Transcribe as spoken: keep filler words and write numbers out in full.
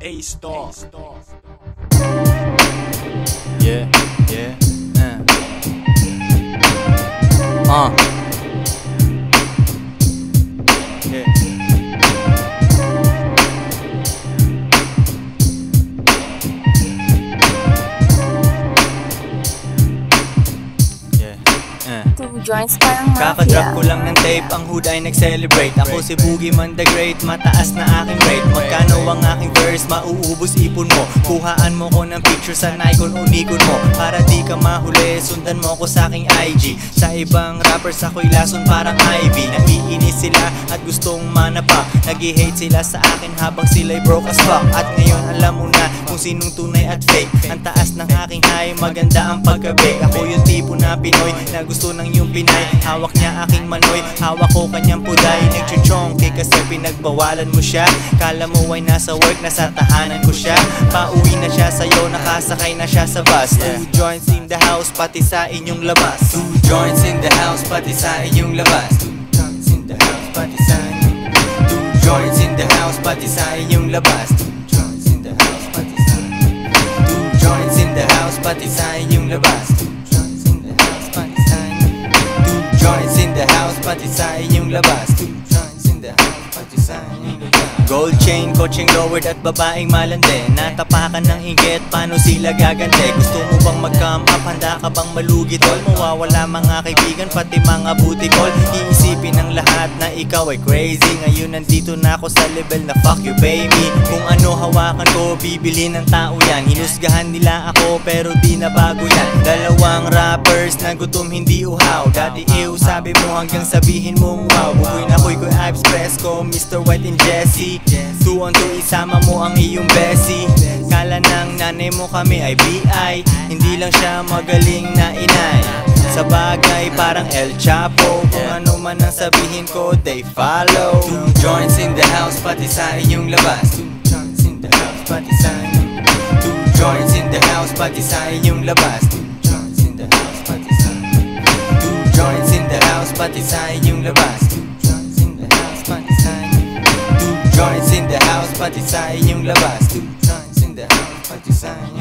Ace to. Yeah, yeah, uh. Uh. Yeah. Two joints parang mafia. Kakadrop ko lang ng tape, ang hood ay nag-celebrate. Ako si Bugoy man the great, mataas na aking rate. Magkano ang aking verse, mauubos ipon mo. Kuhaan mo ko ng picture sa Nikon o Nikon mo. Para di ka mahuli, sundan mo ko sa aking I G. Sa ibang rappers ako'y lason parang Ivy. Naiinis sila at gustong manapa. Nag-hate sila sa akin habang sila'y broke as fuck. At ngayon alam mo na kung sinong tunay at fake. Ang taas ng aking high, maganda ang pagkabe. Ako yung tipo na Pinoy na gusto ng yung Pinay. Hawak niya aking manoy, hawak ko kanyang puday. Nagchuchongke kasi pinagbawalan mo siya. Kala mo ay nasa work, nasa tahanan ko siya. Pauwi na siya sa'yo, nakasakay na siya sa bus. Two joints in the house, pati sa inyong labas. Two joints in the house, pati sa inyong labas. Two joints in the house, pati sa inyong labas. Two joints in the house, pati sa inyong labas. Two joints in the house, pati sa inyong labas. Two joints in the house, pati sa inyong labas. Joints in the house, pati sa inyong labas. Two joints in the house, pati sa inyong labas. Gold chain, coaching lowered at babaeng malande. Natapakan ng inggit, paano sila gagante? Gusto mo bang mag-come up? Handa ka bang malugi tol? Mawawala mga kaibigan, pati mga butikol. Iisipin ng lahat na ikaw ay crazy. Ngayon nandito na ako sa level na fuck you baby. Kung ano hawakan ko, bibili ng tao yan. Hinusgahan nila ako pero di na bago yan. Dalawang rappers na gutom hindi uhaw. Dati ew sabi mo hanggang sabihin mo wow. Bugoy na Koykoy, Abs, Presko, Mister White and Jesse. Two on two, isama mo ang iyong besi. Kala ng nanay mo kami ay B I. Hindi lang siya magaling na inay. Sa bagay parang El Chapo. Kung ano man ang sabihin ko, they follow. Two joints in the house, pati sa inyong labas. Two joints in the house, pati sa inyong labas. Two joints in the house, pati sa inyong labas. Two joints in the house, pati sa inyong labas. Two joints in the house, pati sa inyong labas. Two joints in the house, pati sa inyong labas. Two joints in the house, pati sa inyong labas. Two joints in the house, pati sa inyong labas.